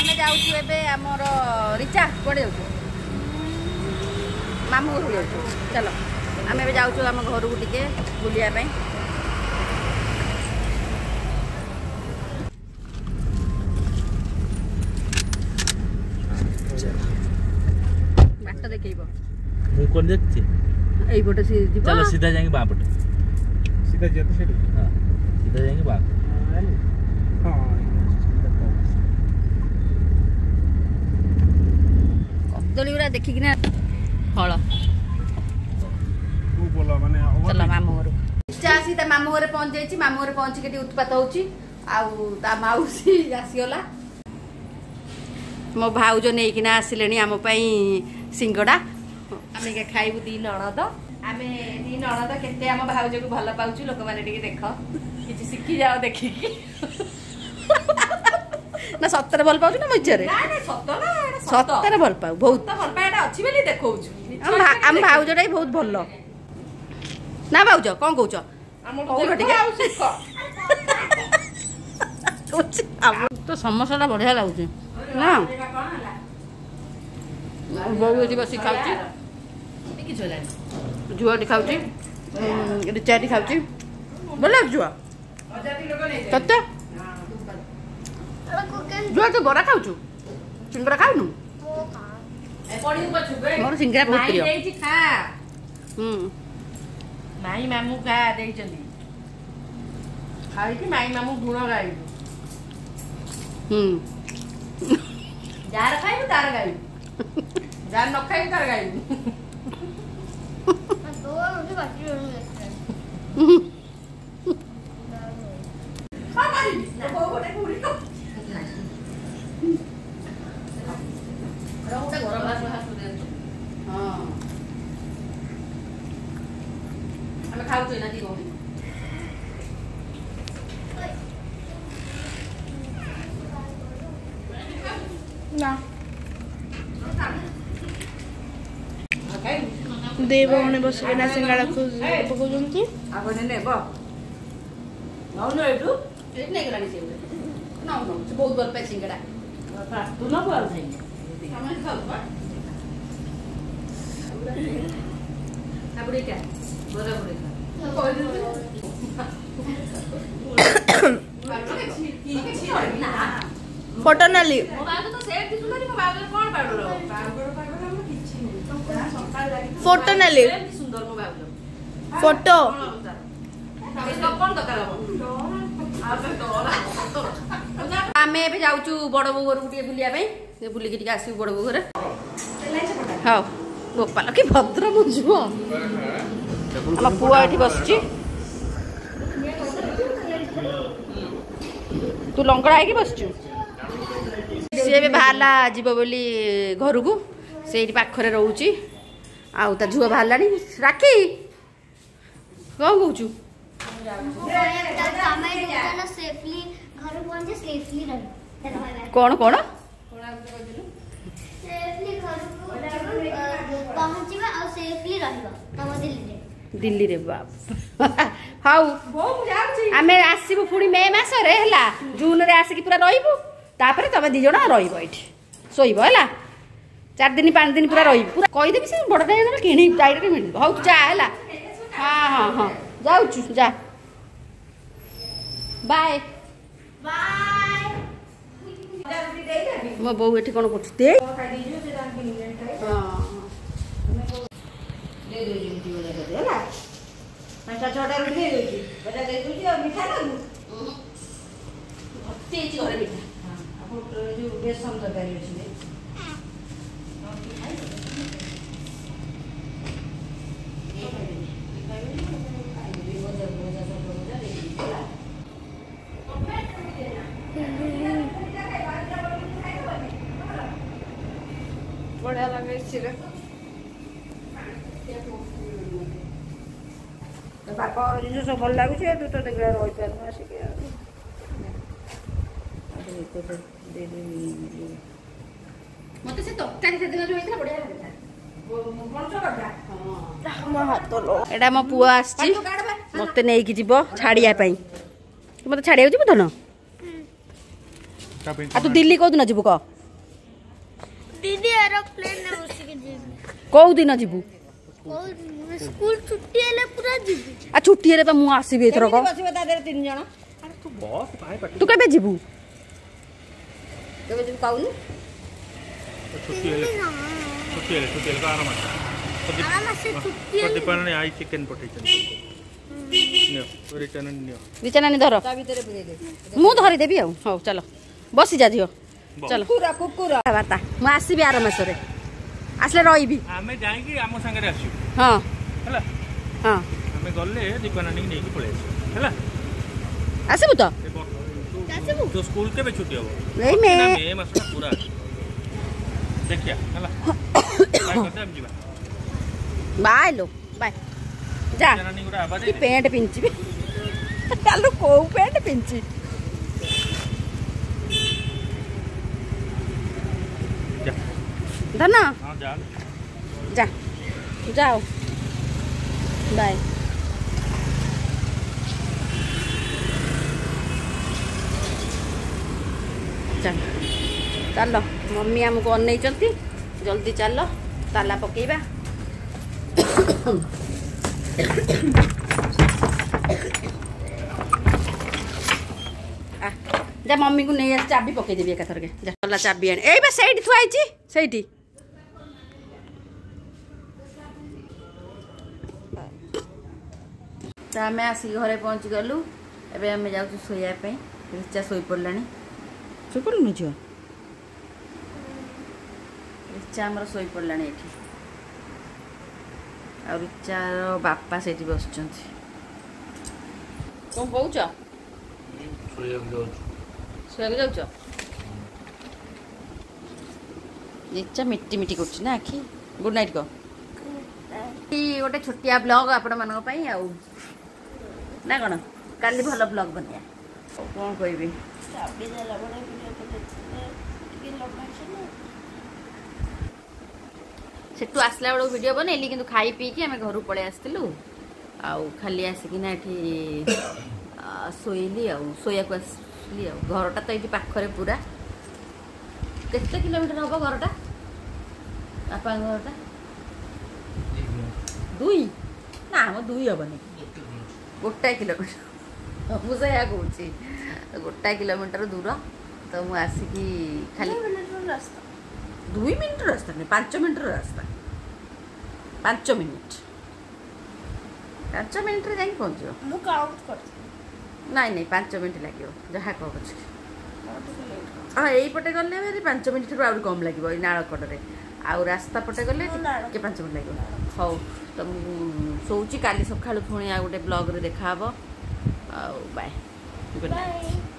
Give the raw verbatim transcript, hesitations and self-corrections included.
आम जाऊँ एमर रिचा कौटे जाऊँ मामू घर जाऊँ चलो आम ए जाऊँ आम घर को टिके बुलाया बाट देखेब मु कोन देखछि एई पटे से जीव चलो सीधा जाएंगे बां पटे सीधा जे तो सेठी हां सीधा जाएंगे बां हां कदली उरा देखि कि ना फल तू बोला माने चलो मामू घर चासी ता मामू घरे पहुंच जाई छी मामू घरे पहुंच के उत्पात होची आउ ता माउसी आसीगला मो भाउज नहीं कि आसिले आम सिंगड़ा आम खाइबू दी नणद आम दी नणद केते आम भाउज को भल पाउछु लोक माने टिके देख किछि सिखि जाओ देखिकी ना सत्तर भल पाउछु ना मज्जरे ना ना सत्तर ना सत्तर भल पाउ बहुत भल पाएटा अछि बेली देखौछु हम भाउजटाई बहुत भल ना भाउज कोन कहउछ हम कहू टिके आउ सिख तो समोसाटा बढ़िया लाଗୁଛି ना बहु बस खाऊँ झुआटी खाऊँ रिचाटी खाऊँ भल झुआ तते झुआ तू बरा खाऊ सिंगड़ा खाऊनु मोर सिंगड़ा बहुत प्रिय माई मामू खा खाई माई मामू गुण गाई जार खाइबू तार गाइबू जार न खाइबू तार गाइबू खाऊ ना दी ना दे भौणी बसिक सिंगाड़ा पकाउछन्ती आगने नेब नौ न एटू एट नै गलानी से नौ नौ से बहुत बल पे सिंगाड़ा तू न बोल थाई हम खाऊ बा आपड़े क्या बरा बरे खा कोइ ना फोटो नाली मो बाबू तो सेट दिसुनी मो बाबू कोन पाउडर पाउडर पाउडर हम किछि नै सकाळ लागि फोटो नाली सुंदर मो बाबू फोटो कोन दरकार आमे ए जाउछु बड़ बो घर गुटिए बुलिया पे बुली के आसी बड़ बो घर हां गोपाल की भद्र मुझुओ हम पुआ एठी बसची तू लंगड़ा है कि बसचु सी भी बाहरला जीव बोली घर को से पाखरे रोची आउ ता झुआ बाहरला राखी कौन कहूँ कौन कौन दिल्ली रे बाप हाउ आमे आसीबु पुणी मे मासरे हला जून रे आसी पूरा रहिबु तापर तमे दी जणा रहिबो एठी सोइबो हला चार दिन पांच दिन पूरा रहिबु पूरा कहि देबी से बडटा जणा किणी डायरेक्ट मिल हाउ जा हला हां हां हां जाउ छु जा बाय बाय मो बहू एठी कोन करछ दे हां दे दे जी बोला दे हला पांचटा छटा रुटी दे दोची बेटा दे दोची और मिठा लागू भक्ति ची घरे मिठा हां आपन जो बेसन तरकारी अछि बढ़िया लगे छिरे बापा जिन सब भल लगुच तू तो देख रही पार आसिक मत से तरकारी से दिन जो होइतला बढ़िया लागला एटा मो पुआ आछि मते नै कि जीवो छाड़िया पई मते छाड़िया जीवो धन आ तू दिल्ली को दिन जीवो क दीदी एरोप्लेन में बसिके जीवी कोउ दिन जीवु और स्कूल छुट्टी हेले पूरा जीवी आ छुट्टी हेले मु आसीबे एथरो को बसिबे ता देर तीन जण अरे तू बस पाए पाटी तू केबे जीवु केबे जीवु काउनु छुट्टी हेले छुट्टी हेले छुट्टी हेले आराम आराम से छुट्टी पर दीपान आई चिकन पठै छन नियो तोरी चैनल नियो बिचना नि धर ता भीतर बुझे दे मु धरि देबी आ हो चलो बसी जा दियो चलो कुकुरा कुकुरा बाता मु आसीबे आर मासरे आसले रहिबी आमे जाई कि आमो संगे आसी हां हला हां आमे गल्ले दीपान नै नै पळे हला आसीबु तो आसीबु तो स्कूल केबे छुट्टी हो ए मे ना मे मास पूरा देखिया हला बाय करते हम जीवा बाय लो बाय जा चैनल गुडा आबा की पैंट पिंची चालू को पैंट पिंची जा धना हां जा जा जाओ बाय चल चलो मम्मी हमको अनई चलती जल्दी चलो ताला पकेबा आ जा मम्मी को नहीं चाबी पकई देबी एका थरके जा चला चाबी आने एई बा सेठी थुआइची सेठी तो आम आसिक घरे पहुँची गलु एबे आम जाऊँ शोया रिचा शोई पड़ा शोई पड़ू झील रिचा आमर शोई पड़ा ये आ रिचार बापा से बस कौन कौच शोया जाऊच रिचा मिट्टी मिट्टी कर आखि गुड नाइट कह गोटे छोटिया ब्लॉग आपण मान ना कौन काली भल ब्लॉग बनिया कौन कहबी सेठू आसला बेलू वीडियो बनैली कि खाई पीकी आम घर पलि आसलु आउ खाली आसिकिना एठी शोइली शोया को आसली घरटा तो ये पाखरे पूरा केते किलोमीटर हम घरटा बापा घरटा दुई ना हम दुई हेनी गोटाए किलोमीटर मुझे कौची गोटाए किलोमीटर दूर तो मुझे आसिकी खाली रास्ता दुई मिनिट रास्ता नहीं पांच मिनिट रास्ता पांच मिनिट पांच मिनिट रे जाई पहुंच मु काउंट कर नहीं नहीं पांच मिनिट लगे जहाँ कह पछे हाँ यही पटे गले भाई पांच मिनिट रु आउरी कम लगे नालकटे आउ रास्ता पटे गले टिके पांच मिनिट लगे हौ तो सोची काली सकाळु पुणी आ गोटे ब्लॉग रे देखा बाय गुड नाइट।